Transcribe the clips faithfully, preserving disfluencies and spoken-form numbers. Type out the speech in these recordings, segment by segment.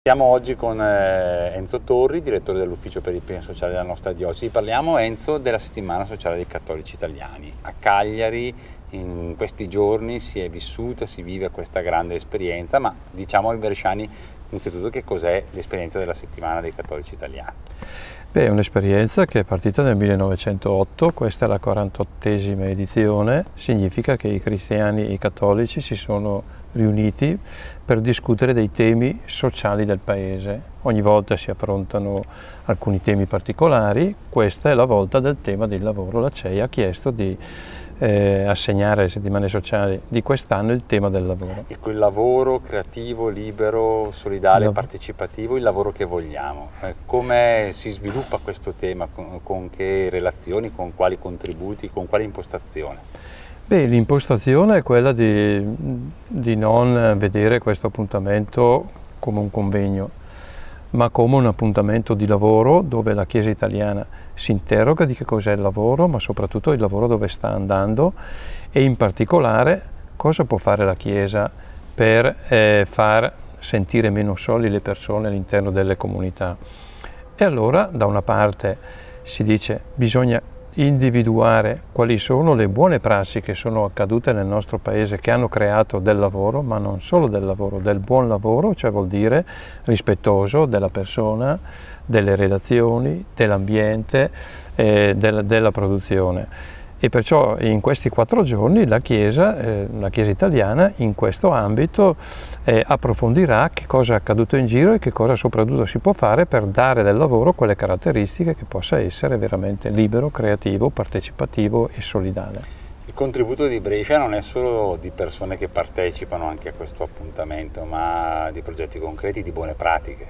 Siamo oggi con eh, Enzo Torri, direttore dell'Ufficio per l'impegno sociale della nostra diocesi. Parliamo, Enzo, della settimana sociale dei cattolici italiani. A Cagliari in questi giorni si è vissuta, si vive questa grande esperienza, ma diciamo ai bresciani innanzitutto che cos'è l'esperienza della settimana dei cattolici italiani. Beh, è un'esperienza che è partita nel millenovecentootto, questa è la quarantottesima edizione, significa che i cristiani e i cattolici si sono riuniti per discutere dei temi sociali del paese. Ogni volta si affrontano alcuni temi particolari, questa è la volta del tema del lavoro. La C E I ha chiesto di eh, assegnare alle settimane sociali di quest'anno il tema del lavoro. E quel lavoro creativo, libero, solidale, partecipativo, il lavoro che vogliamo. Eh, come si sviluppa questo tema? Con, con che relazioni, con quali contributi, con quale impostazione? Beh, l'impostazione è quella di, di non vedere questo appuntamento come un convegno, ma come un appuntamento di lavoro dove la Chiesa italiana si interroga di che cos'è il lavoro, ma soprattutto il lavoro dove sta andando e in particolare cosa può fare la Chiesa per eh, far sentire meno soli le persone all'interno delle comunità. E allora da una parte si dice bisogna individuare quali sono le buone prassi che sono accadute nel nostro paese, che hanno creato del lavoro, ma non solo del lavoro, del buon lavoro, cioè vuol dire rispettoso della persona, delle relazioni, dell'ambiente, eh, della, della produzione. E perciò in questi quattro giorni la Chiesa, eh, la Chiesa italiana in questo ambito eh, approfondirà che cosa è accaduto in giro e che cosa soprattutto si può fare per dare del lavoro quelle caratteristiche che possa essere veramente libero, creativo, partecipativo e solidale. Il contributo di Brescia non è solo di persone che partecipano anche a questo appuntamento, ma di progetti concreti, di buone pratiche.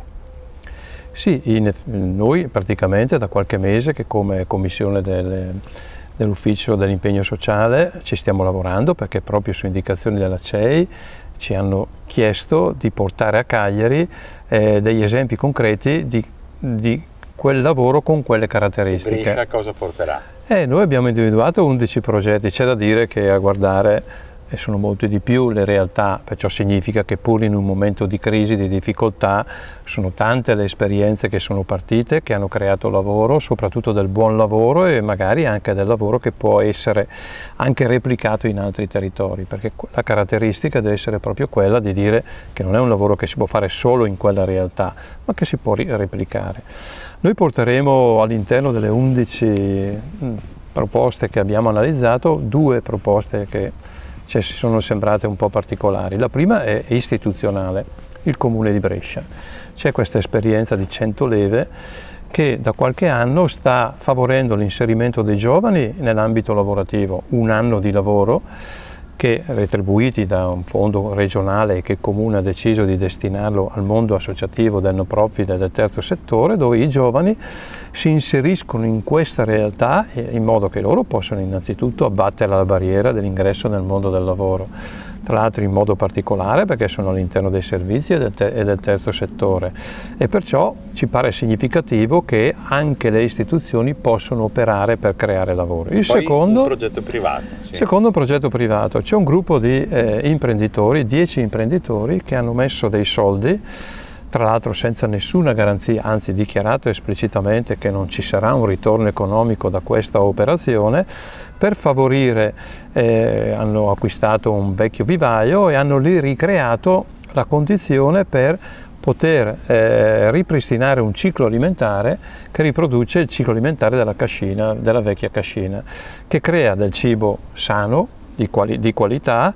Sì, in, noi praticamente da qualche mese che come commissione delle dell'Ufficio dell'impegno sociale ci stiamo lavorando, perché proprio su indicazioni della C E I ci hanno chiesto di portare a Cagliari eh, degli esempi concreti di, di quel lavoro con quelle caratteristiche. E Brescia cosa porterà? Eh, noi abbiamo individuato undici progetti, c'è da dire che a guardare e sono molti di più le realtà, perciò significa che pur in un momento di crisi, di difficoltà, sono tante le esperienze che sono partite, che hanno creato lavoro, soprattutto del buon lavoro e magari anche del lavoro che può essere anche replicato in altri territori, perché la caratteristica deve essere proprio quella di dire che non è un lavoro che si può fare solo in quella realtà, ma che si può replicare. Noi porteremo all'interno delle undici proposte che abbiamo analizzato due proposte che ci sono sembrate un po' particolari. La prima è istituzionale, il Comune di Brescia. C'è questa esperienza di cento leve che da qualche anno sta favorendo l'inserimento dei giovani nell'ambito lavorativo, un anno di lavoro che retribuiti da un fondo regionale che il Comune ha deciso di destinarlo al mondo associativo del no profit e del terzo settore, dove i giovani si inseriscono in questa realtà in modo che loro possano innanzitutto abbattere la barriera dell'ingresso nel mondo del lavoro, tra l'altro in modo particolare perché sono all'interno dei servizi e del, te e del terzo settore, e perciò ci pare significativo che anche le istituzioni possono operare per creare lavoro. Il Poi secondo un progetto privato. Sì. Secondo un progetto privato, c'è un gruppo di eh, imprenditori, dieci imprenditori che hanno messo dei soldi, tra l'altro senza nessuna garanzia, anzi dichiarato esplicitamente che non ci sarà un ritorno economico da questa operazione, per favorire, eh, hanno acquistato un vecchio vivaio e hanno lì ricreato la condizione per poter eh, ripristinare un ciclo alimentare che riproduce il ciclo alimentare della cascina, della vecchia cascina, che crea del cibo sano, di, quali, di qualità,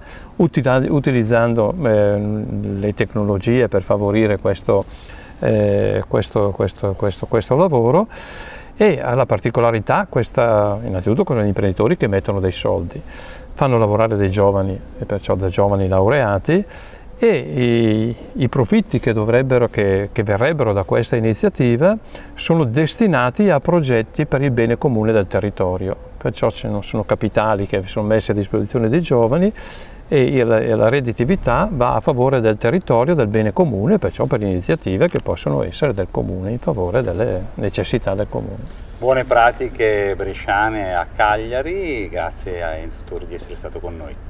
utilizzando eh, le tecnologie per favorire questo, eh, questo, questo, questo, questo lavoro, e ha la particolarità, questa, innanzitutto con gli imprenditori che mettono dei soldi, fanno lavorare dei giovani, e perciò da giovani laureati, e i, i profitti che, dovrebbero, che, che verrebbero da questa iniziativa sono destinati a progetti per il bene comune del territorio, perciò sono, sono capitali che sono messi a disposizione dei giovani e la, e la redditività va a favore del territorio, del bene comune, perciò per iniziative che possono essere del comune, in favore delle necessità del comune. Buone pratiche bresciane a Cagliari, grazie a Enzo Torri di essere stato con noi.